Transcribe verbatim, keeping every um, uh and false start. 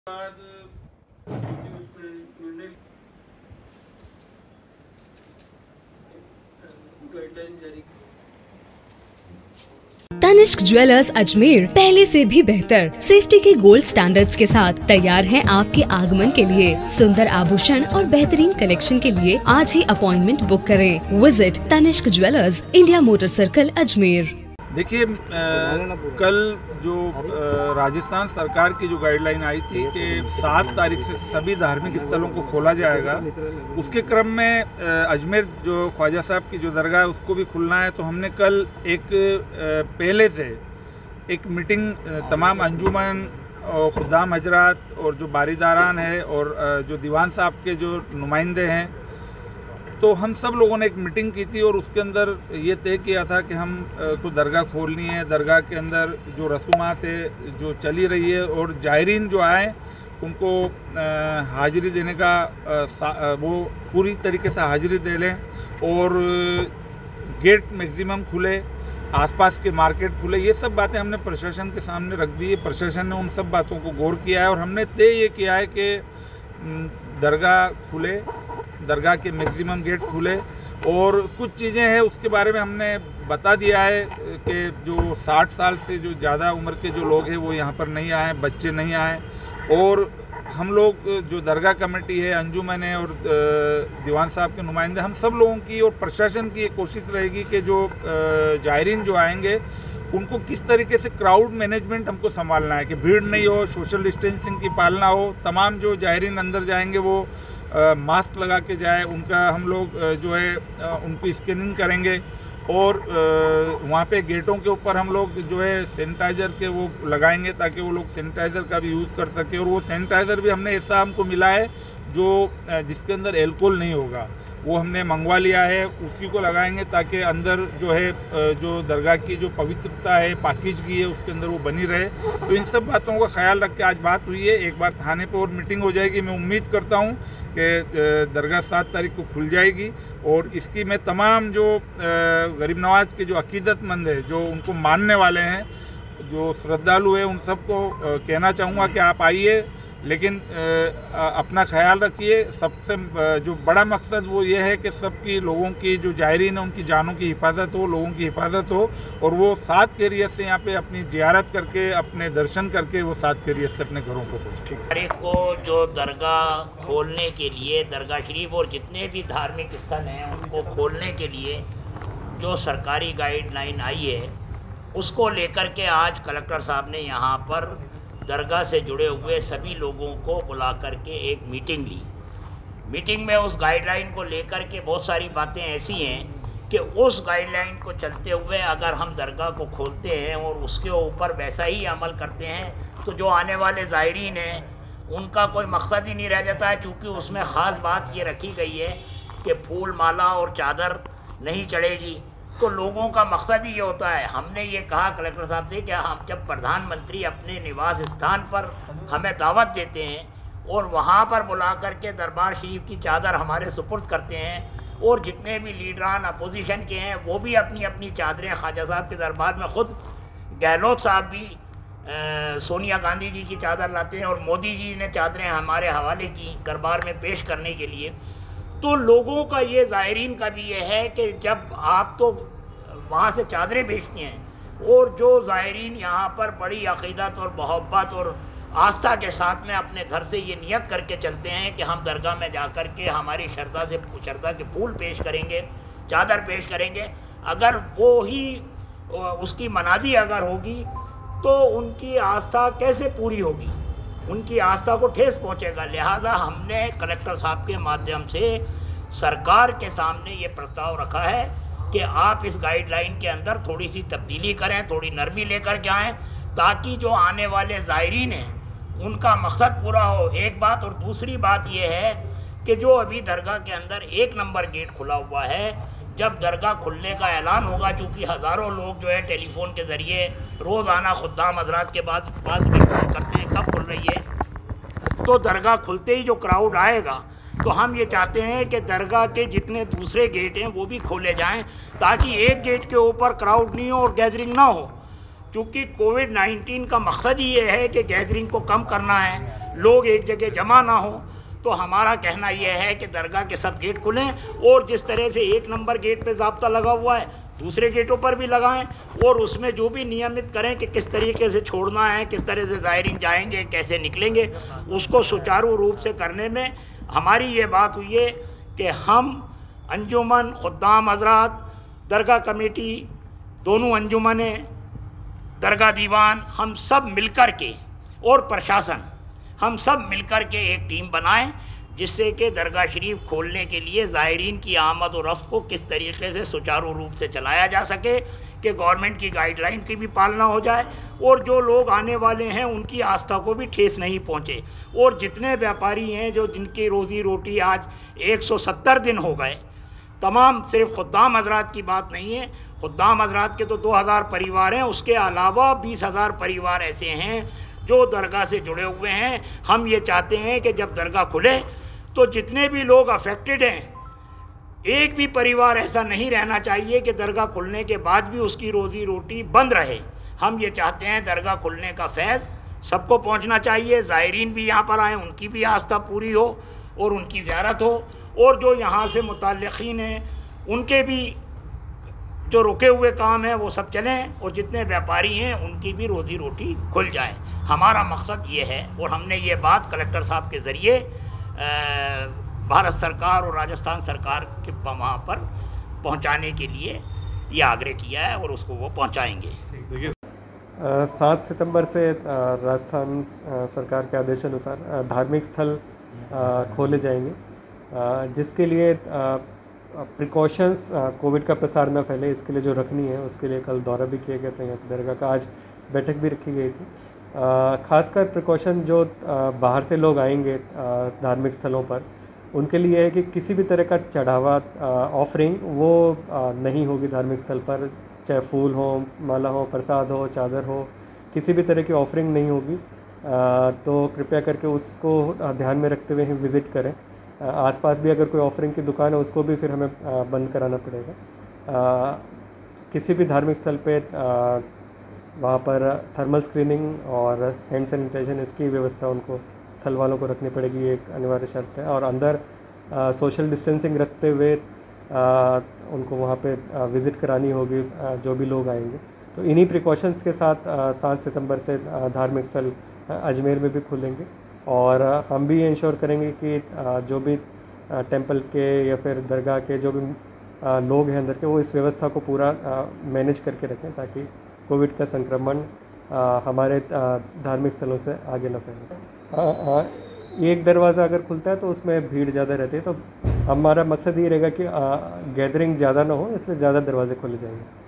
बाद गाइडलाइन जारी। तनिष्क ज्वेलर्स अजमेर पहले से भी बेहतर सेफ्टी के गोल्ड स्टैंडर्ड्स के साथ तैयार हैं आपके आगमन के लिए। सुंदर आभूषण और बेहतरीन कलेक्शन के लिए आज ही अपॉइंटमेंट बुक करें। Visit Tanishq jewellers, India motor circle, Ajmer. देखिए, कल जो आ, राजस्थान सरकार की जो गाइडलाइन आई थी कि सात तारीख से सभी धार्मिक स्थलों को खोला जाएगा, उसके क्रम में आ, अजमेर जो ख्वाजा साहब की जो दरगाह है उसको भी खुलना है। तो हमने कल एक आ, पहले से एक मीटिंग तमाम अंजुमन और खुदाम हजरात और जो बारीदारान है और आ, जो दीवान साहब के जो नुमाइंदे हैं, तो हम सब लोगों ने एक मीटिंग की थी और उसके अंदर ये तय किया था कि हम को दरगाह खोलनी है। दरगाह के अंदर जो रसूमात है जो चली रही है और जायरीन जो आए उनको हाजिरी देने का वो पूरी तरीके से हाजिरी दे लें और गेट मैक्सिमम खुले, आसपास के मार्केट खुले। ये सब बातें हमने प्रशासन के सामने रख दी है। प्रशासन ने उन सब बातों को गौर किया है और हमने तय ये किया है कि दरगाह खुले, दरगाह के मैक्सिमम गेट खुले। और कुछ चीज़ें हैं उसके बारे में हमने बता दिया है कि जो साठ साल से जो ज़्यादा उम्र के जो लोग हैं वो यहाँ पर नहीं आए, बच्चे नहीं आए। और हम लोग जो दरगाह कमेटी है, अंजुमन है और दीवान साहब के नुमाइंदे, हम सब लोगों की और प्रशासन की एक कोशिश रहेगी कि जो जायरीन जो आएंगे उनको किस तरीके से क्राउड मैनेजमेंट हमको संभालना है कि भीड़ नहीं हो, सोशल डिस्टेंसिंग की पालना हो। तमाम जो जायरीन अंदर जाएंगे वो आ, मास्क लगा के जाए, उनका हम लोग जो है आ, उनकी स्कैनिंग करेंगे और आ, वहाँ पे गेटों के ऊपर हम लोग जो है सैनिटाइज़र के वो लगाएंगे ताकि वो लोग सैनिटाइज़र का भी यूज़ कर सके। और वो सैनिटाइज़र भी हमने ऐसा हमको मिला है जो जिसके अंदर एल्कोहल नहीं होगा, वो हमने मंगवा लिया है, उसी को लगाएंगे ताकि अंदर जो है जो दरगाह की जो पवित्रता है, पाकीज़गी है, उसके अंदर वो बनी रहे। तो इन सब बातों का ख्याल रख के आज बात हुई है। एक बार थाने पर और मीटिंग हो जाएगी। मैं उम्मीद करता हूँ कि दरगाह सात तारीख को खुल जाएगी और इसकी मैं तमाम जो गरीब नवाज के जो अकीदतमंद है, जो उनको मानने वाले हैं, जो श्रद्धालु है, उन सबको कहना चाहूँगा कि आप आइए, लेकिन अपना ख्याल रखिए। सबसे जो बड़ा मकसद वो ये है कि सबकी लोगों की जो जायरीन है उनकी जानों की हिफाजत हो, लोगों की हिफाजत हो और वो सात खैरियत से यहाँ पे अपनी ज़ियारत करके, अपने दर्शन करके वो सात खैरियत से अपने घरों को पहुँचे। तारीख को जो दरगाह खोलने के लिए, दरगाह शरीफ और जितने भी धार्मिक स्थल हैं उनको खोलने के लिए जो सरकारी गाइडलाइन आई है उसको लेकर के आज कलेक्टर साहब ने यहाँ पर दरगाह से जुड़े हुए सभी लोगों को बुला करके एक मीटिंग ली। मीटिंग में उस गाइडलाइन को लेकर के बहुत सारी बातें ऐसी हैं कि उस गाइडलाइन को चलते हुए अगर हम दरगाह को खोलते हैं और उसके ऊपर वैसा ही अमल करते हैं तो जो आने वाले ज़ायरीन हैं उनका कोई मकसद ही नहीं रह जाता है। चूँकि उसमें ख़ास बात ये रखी गई है कि फूल, माला और चादर नहीं चढ़ेगी, तो लोगों का मकसद ही ये होता है। हमने ये कहा कलेक्टर साहब से कि हम जब प्रधानमंत्री अपने निवास स्थान पर हमें दावत देते हैं और वहाँ पर बुला करके दरबार शरीफ की चादर हमारे सुपुर्द करते हैं और जितने भी लीडरान अपोजिशन के हैं वो भी अपनी अपनी चादरें ख्वाजा साहब के दरबार में, ख़ुद गहलोत साहब भी आ, सोनिया गांधी जी की चादर लाते हैं और मोदी जी ने चादरें हमारे हवाले की दरबार में पेश करने के लिए। तो लोगों का ये, ज़ायरीन का भी ये है कि जब आप तो वहाँ से चादरें बेचते हैं और जो ज़ायरीन यहाँ पर बड़ी अक़ीदत और मोहब्बत और आस्था के साथ में अपने घर से ये नियत करके चलते हैं कि हम दरगाह में जा कर के हमारी श्रद्धा से श्रद्धा के फूल पेश करेंगे, चादर पेश करेंगे, अगर वो ही उसकी मनादी अगर होगी तो उनकी आस्था कैसे पूरी होगी, उनकी आस्था को ठेस पहुंचेगा। लिहाजा हमने कलेक्टर साहब के माध्यम से सरकार के सामने ये प्रस्ताव रखा है कि आप इस गाइडलाइन के अंदर थोड़ी सी तब्दीली करें, थोड़ी नरमी लेकर के आएँ ताकि जो आने वाले ज़ायरीन हैं उनका मकसद पूरा हो। एक बात। और दूसरी बात ये है कि जो अभी दरगाह के अंदर एक नंबर गेट खुला हुआ है, जब दरगाह खुलने का ऐलान होगा, चूँकि हज़ारों लोग जो है टेलीफोन के ज़रिए रोज़ाना खुद्दाम हज़रात के पास पास भी फ़ोन करते हैं कब खुल रही है, तो दरगाह खुलते ही जो क्राउड आएगा तो हम ये चाहते हैं कि दरगाह के जितने दूसरे गेट हैं वो भी खोले जाएं ताकि एक गेट के ऊपर क्राउड नहीं हो और गैदरिंग ना हो। क्योंकि कोविड नाइन्टीन का मकसद ही ये है कि गैदरिंग को कम करना है। लोग एक जगह जमा ना हो। तो हमारा कहना यह है कि दरगाह के सब गेट खुलें और जिस तरह से एक नंबर गेट पे ज़ाब्ता लगा हुआ है दूसरे गेटों पर भी लगाएं और उसमें जो भी नियमित करें कि किस तरीके से छोड़ना है, किस तरह से ज़ायरीन जाएंगे, कैसे निकलेंगे, उसको सुचारू रूप से करने में हमारी ये बात हुई है कि हम अंजुमन, खुद्दाम हज़रात, दरगाह कमेटी, दोनों अंजुमनें, दरगाह दीवान, हम सब मिलकर के और प्रशासन हम सब मिलकर के एक टीम बनाएं जिससे कि दरगाह शरीफ खोलने के लिए ज़ायरीन की आमद और रफ्त को किस तरीके से सुचारू रूप से चलाया जा सके कि गवर्नमेंट की गाइडलाइन की भी पालना हो जाए और जो लोग आने वाले हैं उनकी आस्था को भी ठेस नहीं पहुंचे। और जितने व्यापारी हैं जो जिनकी रोज़ी रोटी आज एक सौ सत्तर दिन हो गए, तमाम, सिर्फ खुद्दाम हज़रात की बात नहीं है, खुद्दाम हज़रात के तो दो हज़ार परिवार हैं, उसके अलावा बीस हज़ार परिवार ऐसे हैं जो दरगाह से जुड़े हुए हैं। हम ये चाहते हैं कि जब दरगाह खुले तो जितने भी लोग अफेक्टेड हैं, एक भी परिवार ऐसा नहीं रहना चाहिए कि दरगाह खुलने के बाद भी उसकी रोज़ी रोटी बंद रहे। हम ये चाहते हैं दरगाह खुलने का फैज़ सबको पहुंचना चाहिए, ज़ायरीन भी यहाँ पर आएँ, उनकी भी आस्था पूरी हो और उनकी ज़ियारत हो, और जो यहाँ से मुतल्लिक़ीन हैं उनके भी जो रुके हुए काम हैं वो सब चलें और जितने व्यापारी हैं उनकी भी रोज़ी रोटी खुल जाए। हमारा मकसद ये है और हमने ये बात कलेक्टर साहब के ज़रिए भारत सरकार और राजस्थान सरकार के वहाँ पर पहुँचाने के लिए ये आग्रह किया है और उसको वो पहुँचाएंगे। देखिए, सात सितंबर से राजस्थान सरकार के आदेशानुसार धार्मिक स्थल खोले जाएंगे, जिसके लिए प्रिकॉशंस कोविड का प्रसार न फैले इसके लिए जो रखनी है उसके लिए कल दौरा भी किया गया था। यहाँ दरगाह का आज बैठक भी रखी गई थी। ख़ासकर प्रिकॉशन जो बाहर से लोग आएंगे धार्मिक स्थलों पर उनके लिए है कि किसी भी तरह का चढ़ावा, ऑफरिंग वो नहीं होगी धार्मिक स्थल पर, चाहे फूल हो, माला हो, प्रसाद हो, चादर हो, किसी भी तरह की ऑफरिंग नहीं होगी। तो कृपया करके उसको ध्यान में रखते हुए ही विज़िट करें। आसपास भी अगर कोई ऑफरिंग की दुकान है उसको भी फिर हमें बंद कराना पड़ेगा। किसी भी धार्मिक स्थल पे वहाँ पर थर्मल स्क्रीनिंग और हैंड सैनिटाइजेशन इसकी व्यवस्था उनको स्थल वालों को रखनी पड़ेगी, एक अनिवार्य शर्त है। और अंदर आ, सोशल डिस्टेंसिंग रखते हुए आ, उनको वहाँ पे विज़िट करानी होगी आ, जो भी लोग आएंगे। तो इन्हीं प्रिकॉशंस के साथ सात सितंबर से धार्मिक स्थल अजमेर में भी खुलेंगे और हम भी ये इंश्योर करेंगे कि जो भी टेंपल के या फिर दरगाह के जो भी लोग हैं अंदर के वो इस व्यवस्था को पूरा मैनेज करके रखें ताकि कोविड का संक्रमण हमारे धार्मिक स्थलों से आगे न फैले। एक दरवाज़ा अगर खुलता है तो उसमें भीड़ ज़्यादा रहती है, तो हमारा मकसद ये रहेगा कि गैदरिंग ज़्यादा ना हो, इसलिए ज़्यादा दरवाजे खोले जाएंगे।